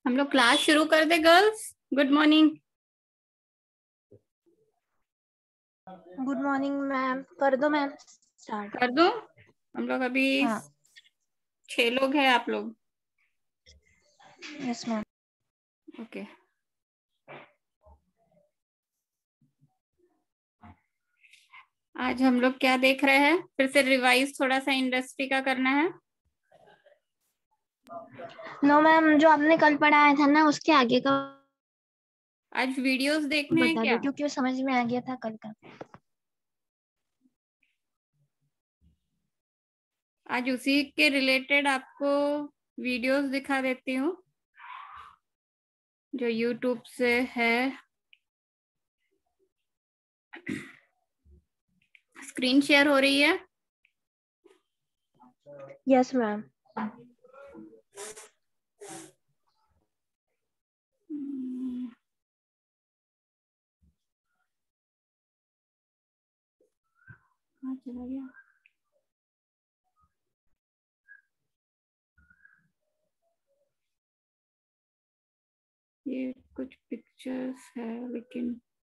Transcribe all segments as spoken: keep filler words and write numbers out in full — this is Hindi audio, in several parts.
हम लोग क्लास शुरू कर दे girls. Good morning. Good morning ma'am. कर दो मैम स्टार्ट। कर दो। हम लोग अभी हाँ छह लोग हैं। आप लोग यस मैम। ओके। आज हम लोग क्या देख रहे हैं? फिर से रिवाइज थोड़ा सा इंडस्ट्री का करना है। नो मैम, जो आपने कल पढ़ाया था ना उसके आगे का आज वीडियोस देखने हैं बता क्या? दो क्योंकि वो समझ में आ गया था कल का। आज उसी के रिलेटेड आपको वीडियोस दिखा देती हूँ जो यूट्यूब से है। स्क्रीन शेयर हो रही है? Yes ma'am. हाँ, चला गया। ये कुछ पिक्चर्स है लेकिन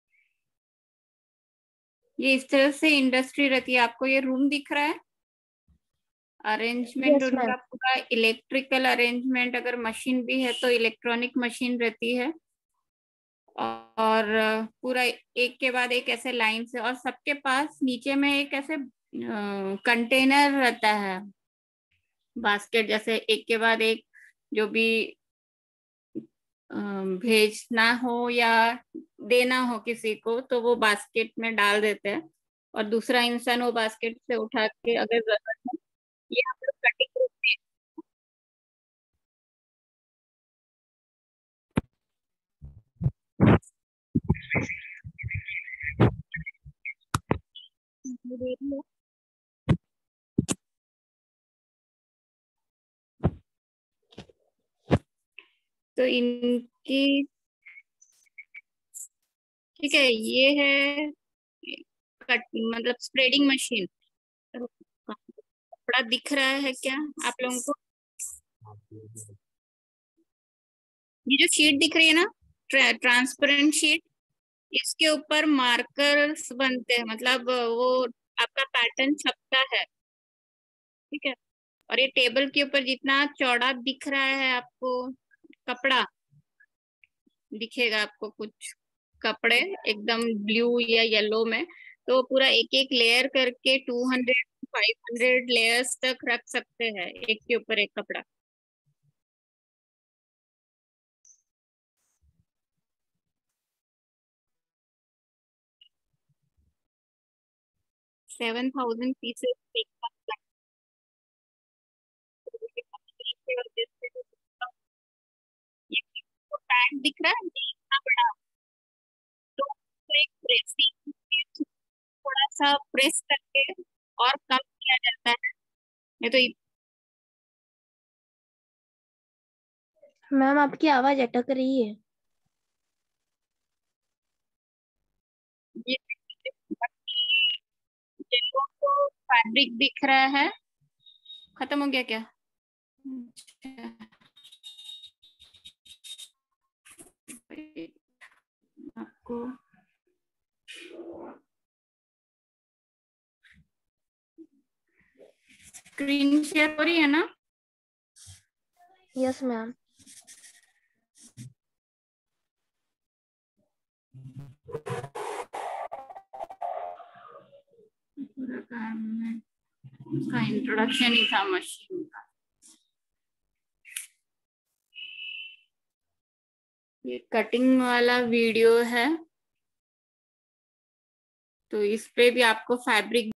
ये इस तरह से इंडस्ट्री रहती है। आपको ये रूम दिख रहा है? Arrangement yes ma'am. उनका पूरा इलेक्ट्रिकल अरेंजमेंट, अगर मशीन भी है तो इलेक्ट्रॉनिक मशीन रहती है। और पूरा एक के बाद एक ऐसे लाइन से, और सबके पास नीचे में एक ऐसे कंटेनर रहता है, बास्केट जैसे, एक के बाद एक जो भी अ, भेजना हो या देना हो किसी को तो वो बास्केट में डाल देते हैं और दूसरा इंसान वो बास्केट से उठा के अगर जरूरत है। ये हम लोग कटिंग रूम में तो इनकी, ठीक है, ये है कटिंग मतलब स्प्रेडिंग मशीन। कपड़ा दिख रहा है क्या आप लोगों को? ये जो शीट दिख रही है ना, ट्रा, ट्रांसपेरेंट शीट, इसके ऊपर मार्कर्स बनते हैं, मतलब वो आपका पैटर्न छपता है। ठीक है। और ये टेबल के ऊपर जितना चौड़ा दिख रहा है आपको कपड़ा, दिखेगा आपको कुछ कपड़े एकदम ब्लू या येलो में, तो पूरा एक एक लेयर करके two hundred five hundred layers तक रख सकते हैं एक के ऊपर एक कपड़ा। सेवन थाउजेंड पीसेस एक साथ ये पैड दिख रहा है ये इतना बड़ा, तो उसको एक प्रेसिंग थोड़ा सा प्रेस करके और कम किया जाता है। नहीं तो मैम आपकी आवाज अटक रही है। ये जिनको को फैब्रिक दिख रहा है, खत्म हो गया क्या? अच्छा, आपको स्क्रीन शेयर हो रही है ना? Yes ma'am. पूरा काम है, उसका इंट्रोडक्शन ही था मशीन का। ये कटिंग वाला वीडियो है, तो इस पे भी आपको फैब्रिक